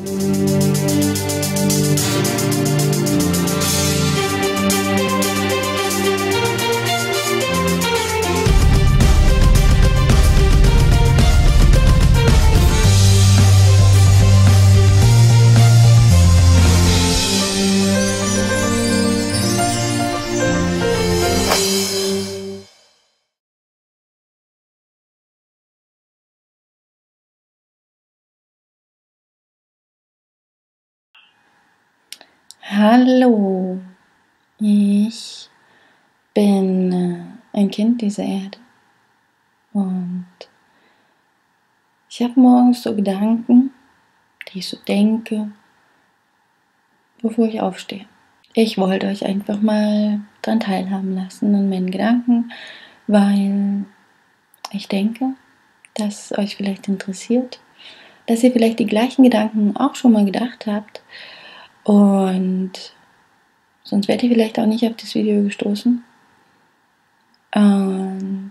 Hallo, ich bin ein Kind dieser Erde und ich habe morgens so Gedanken, die ich so denke, bevor ich aufstehe. Ich wollte euch einfach mal daran teilhaben lassen an meinen Gedanken, weil ich denke, dass es euch vielleicht interessiert, dass ihr vielleicht die gleichen Gedanken auch schon mal gedacht habt und sonst wärt ihr vielleicht auch nicht auf das Video gestoßen. Und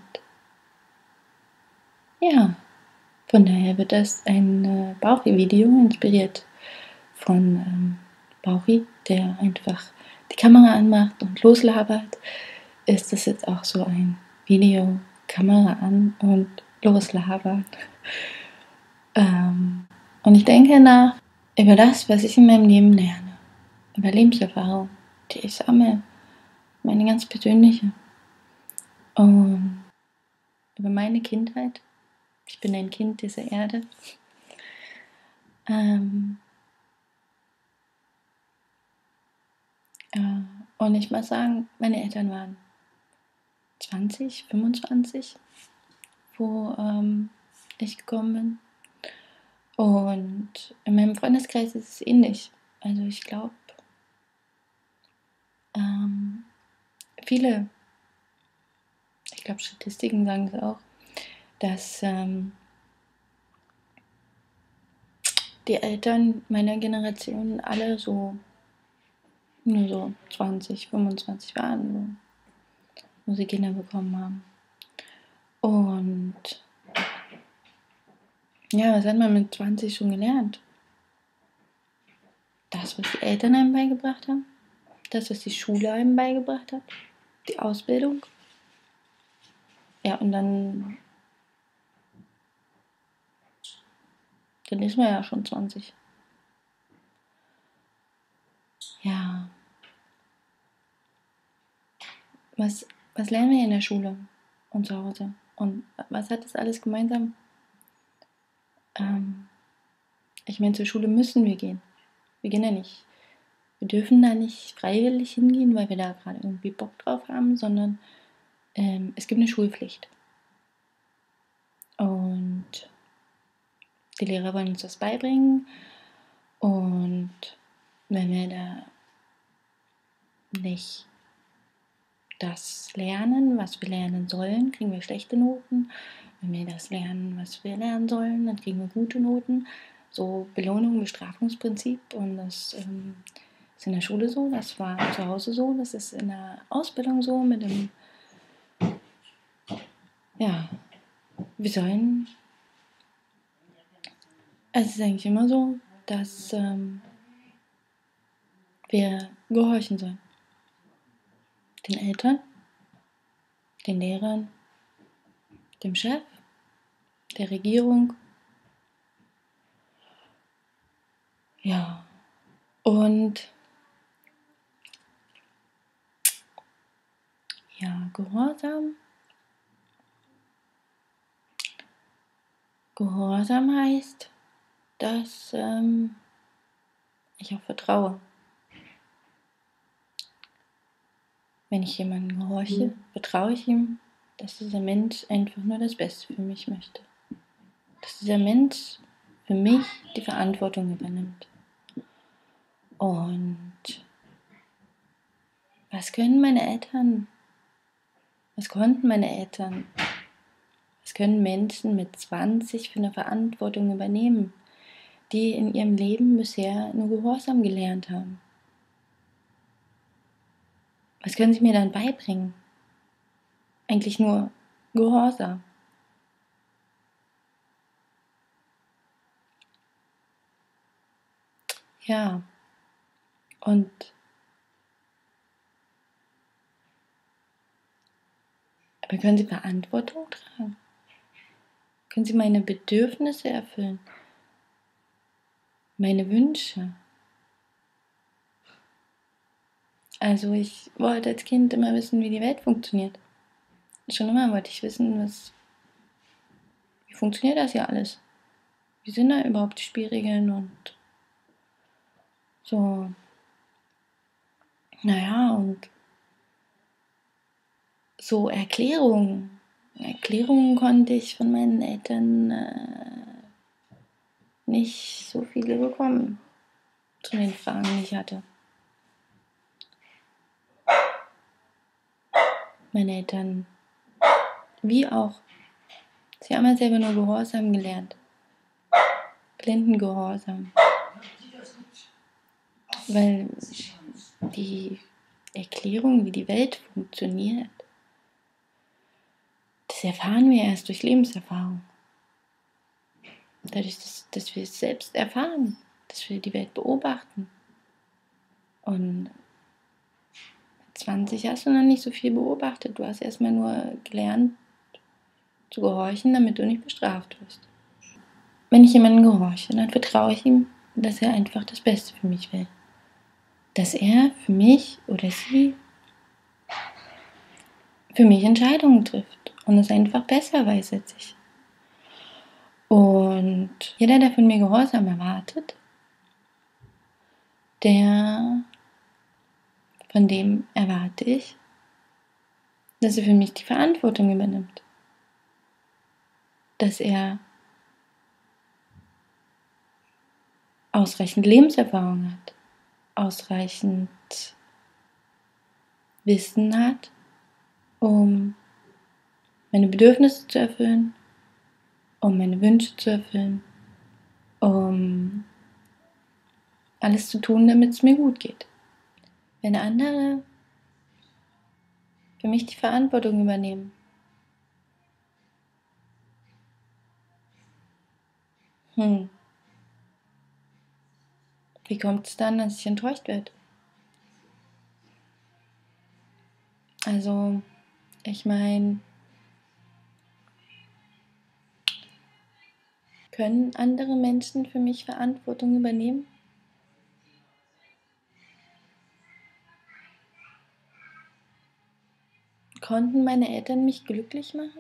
ja, von daher wird das ein Bauchi-Video, inspiriert von Bauchi, der einfach die Kamera anmacht und loslabert. Ist das jetzt auch so ein Video, Kamera an und loslabern. Und ich denke nach über das, was ich in meinem Leben lerne, über Lebenserfahrung, die ich sammle, meine ganz persönliche, und über meine Kindheit. Ich bin ein Kind dieser Erde. Und ich muss sagen, meine Eltern waren 20, 25, wo ich gekommen bin. Und in meinem Freundeskreis ist es ähnlich. Also ich glaube, viele, ich glaube Statistiken sagen es auch, dass die Eltern meiner Generation alle so nur so 20, 25 waren, wo sie Kinder bekommen haben. Und ja, was hat man mit 20 schon gelernt? Das, was die Eltern einem beigebracht haben, das, was die Schule einem beigebracht hat, die Ausbildung. Ja, und dann ist man ja schon 20. Ja. Was lernen wir in der Schule und zu Hause? Und was hat das alles gemeinsam? Ich meine, zur Schule müssen wir gehen. Wir gehen ja nicht. Wir dürfen da nicht freiwillig hingehen, weil wir da gerade irgendwie Bock drauf haben, sondern es gibt eine Schulpflicht. Und die Lehrer wollen uns das beibringen. Und wenn wir da nicht das lernen, was wir lernen sollen, kriegen wir schlechte Noten. Wenn wir das lernen, was wir lernen sollen, dann kriegen wir gute Noten. So Belohnung, Bestrafungsprinzip. Und das ist in der Schule so, das war zu Hause so, das ist in der Ausbildung so, mit dem, ja, wir sollen, es ist eigentlich immer so, dass wir gehorchen sollen. Den Eltern, den Lehrern, dem Chef, der Regierung. Ja, und ja, Gehorsam. Gehorsam heißt, dass ich auch vertraue. Wenn ich jemandem gehorche, vertraue ich ihm, dass dieser Mensch einfach nur das Beste für mich möchte. Dass dieser Mensch für mich die Verantwortung übernimmt. Und was können meine Eltern? Was konnten meine Eltern? Was können Menschen mit 20 für eine Verantwortung übernehmen, die in ihrem Leben bisher nur Gehorsam gelernt haben? Was können sie mir dann beibringen? Eigentlich nur Gehorsam. Ja, und aber können Sie Verantwortung tragen? Können Sie meine Bedürfnisse erfüllen? Meine Wünsche? Also ich wollte als Kind immer wissen, wie die Welt funktioniert. Schon immer wollte ich wissen, wie funktioniert das hier alles? Wie sind da überhaupt die Spielregeln und so. Naja, und so Erklärungen. Erklärungen konnte ich von meinen Eltern nicht so viele bekommen zu den Fragen, die ich hatte. Meine Eltern, wie auch, sie haben ja selber nur Gehorsam gelernt. Blinden Gehorsam. Weil die Erklärung, wie die Welt funktioniert, das erfahren wir erst durch Lebenserfahrung. Dadurch, dass wir es selbst erfahren, dass wir die Welt beobachten. Und mit 20 hast du noch nicht so viel beobachtet. Du hast erstmal nur gelernt zu gehorchen, damit du nicht bestraft wirst. Wenn ich jemandem gehorche, dann vertraue ich ihm, dass er einfach das Beste für mich will. Dass er für mich oder sie für mich Entscheidungen trifft und es einfach besser weiß als ich. Und jeder, der von mir Gehorsam erwartet, von dem erwarte ich, dass er für mich die Verantwortung übernimmt. Dass er ausreichend Lebenserfahrung hat, ausreichend Wissen hat, um meine Bedürfnisse zu erfüllen, um meine Wünsche zu erfüllen, um alles zu tun, damit es mir gut geht. Wenn andere für mich die Verantwortung übernehmen, wie kommt es dann, dass ich enttäuscht werde? Also, ich meine, können andere Menschen für mich Verantwortung übernehmen? Konnten meine Eltern mich glücklich machen?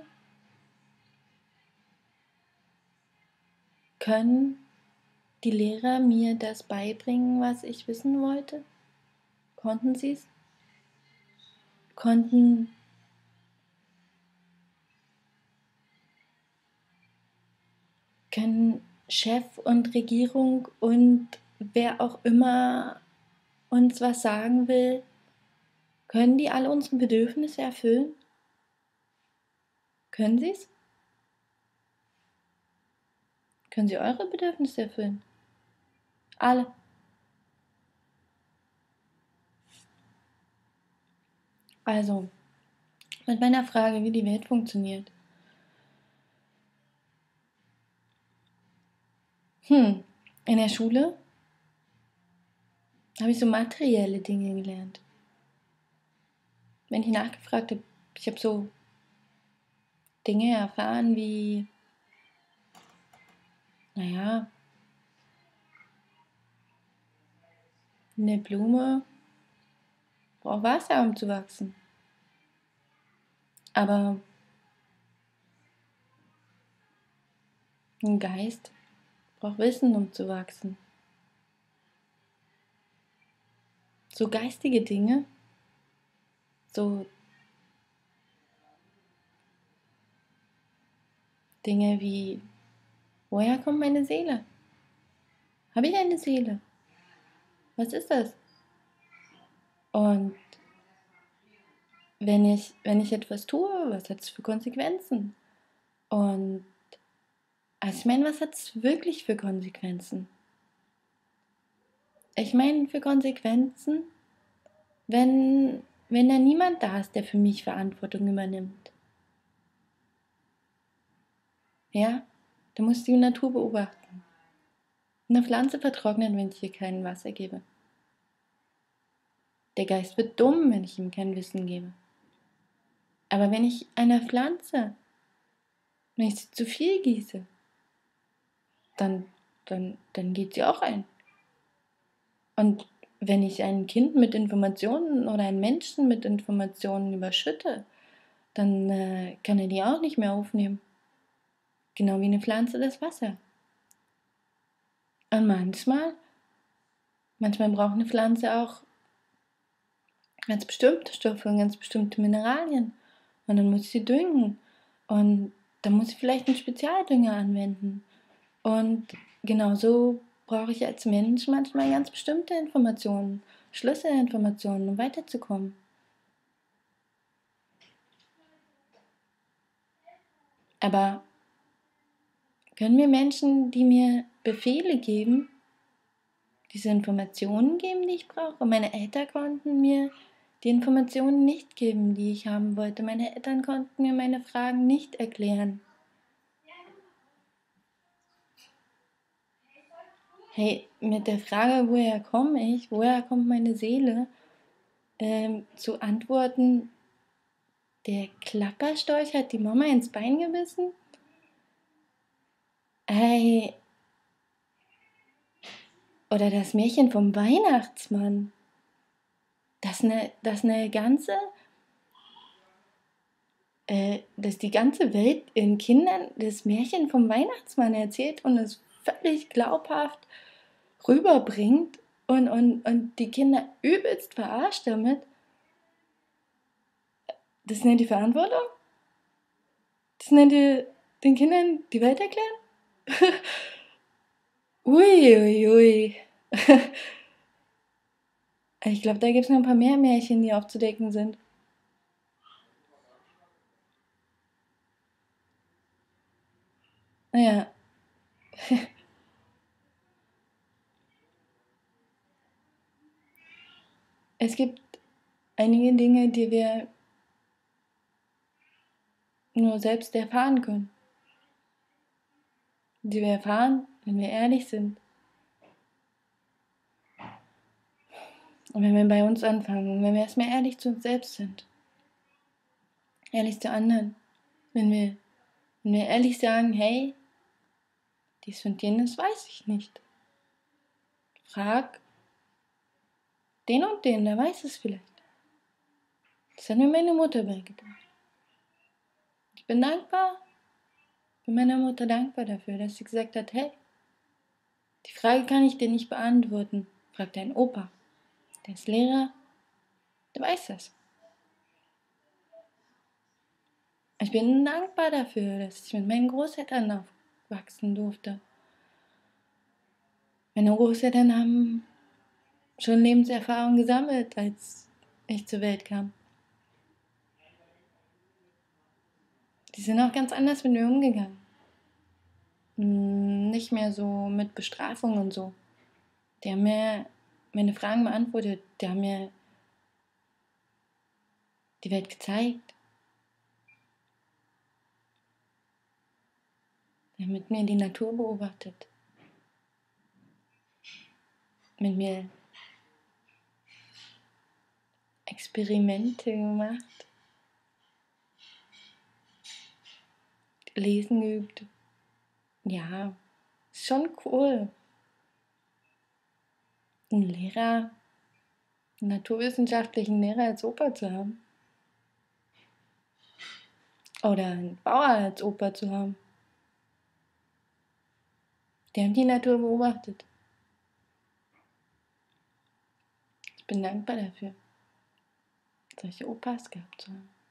Können die Lehrer mir das beibringen, was ich wissen wollte? Konnten sie es? Können Chef und Regierung und wer auch immer uns was sagen will, können die alle unsere Bedürfnisse erfüllen? Können sie es? Können sie eure Bedürfnisse erfüllen? Alle. Also, mit meiner Frage, wie die Welt funktioniert. In der Schule habe ich so materielle Dinge gelernt. Wenn ich nachgefragt habe, ich habe so Dinge erfahren wie, naja, eine Blume braucht Wasser, um zu wachsen. Aber ein Geist braucht Wissen, um zu wachsen. So geistige Dinge, so Dinge wie, woher kommt meine Seele? Habe ich eine Seele? Was ist das? Und wenn ich etwas tue, was hat es für Konsequenzen? Und also ich meine, was hat es wirklich für Konsequenzen? Ich meine, für Konsequenzen, wenn da niemand da ist, der für mich Verantwortung übernimmt. Ja, du musst die Natur beobachten. Eine Pflanze vertrocknet, wenn ich ihr kein Wasser gebe. Der Geist wird dumm, wenn ich ihm kein Wissen gebe. Aber wenn ich einer Pflanze, wenn ich sie zu viel gieße, dann geht sie auch ein. Und wenn ich ein Kind mit Informationen oder einen Menschen mit Informationen überschütte, dann kann er die auch nicht mehr aufnehmen. Genau wie eine Pflanze das Wasser. Und manchmal braucht eine Pflanze auch ganz bestimmte Stoffe und ganz bestimmte Mineralien. Und dann muss sie düngen. Und dann muss sie vielleicht einen Spezialdünger anwenden. Und genauso brauche ich als Mensch manchmal ganz bestimmte Informationen, Schlüsselinformationen, um weiterzukommen. Aber können mir Menschen, die mir Befehle geben, diese Informationen geben, die ich brauche? Meine Eltern konnten mir die Informationen nicht geben, die ich haben wollte. Meine Eltern konnten mir meine Fragen nicht erklären. Hey, mit der Frage, woher komme ich, woher kommt meine Seele, zu antworten, der Klapperstorch hat die Mama ins Bein gebissen? Hey, oder das Märchen vom Weihnachtsmann. Dass die ganze Welt den Kindern das Märchen vom Weihnachtsmann erzählt und es völlig glaubhaft rüberbringt und die Kinder übelst verarscht damit. Das nennt die Verantwortung? Das nennt ihr den Kindern die Welt erklären? Uiuiui. Ich glaube, da gibt es noch ein paar mehr Märchen, die aufzudecken sind. Naja. Es gibt einige Dinge, die wir nur selbst erfahren können. Die wir erfahren, wenn wir ehrlich sind. Und wenn wir bei uns anfangen, wenn wir erstmal ehrlich zu uns selbst sind. Ehrlich zu anderen. Wenn wir ehrlich sagen, hey, dies und jenes weiß ich nicht. Frag den und den, der weiß es vielleicht. Das hat mir meine Mutter beigebracht. Ich bin meiner Mutter dankbar dafür, dass sie gesagt hat, hey, die Frage kann ich dir nicht beantworten. Frag deinen Opa. Der ist Lehrer, der weiß das. Ich bin dankbar dafür, dass ich mit meinen Großeltern aufwachsen durfte. Meine Großeltern haben schon Lebenserfahrung gesammelt, als ich zur Welt kam. Die sind auch ganz anders mit mir umgegangen. Nicht mehr so mit Bestrafung und so. Die haben mir meine Fragen beantwortet. Die haben mir die Welt gezeigt. Die haben mit mir die Natur beobachtet. Mit mir Experimente gemacht. Lesen geübt. Ja, ist schon cool. Einen naturwissenschaftlichen Lehrer als Opa zu haben. Oder einen Bauer als Opa zu haben. Die haben die Natur beobachtet. Ich bin dankbar dafür, solche Opas gehabt zu haben.